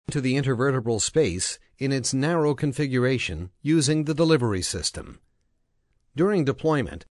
to the intervertebral space in its narrow configuration using the delivery system. During deployment,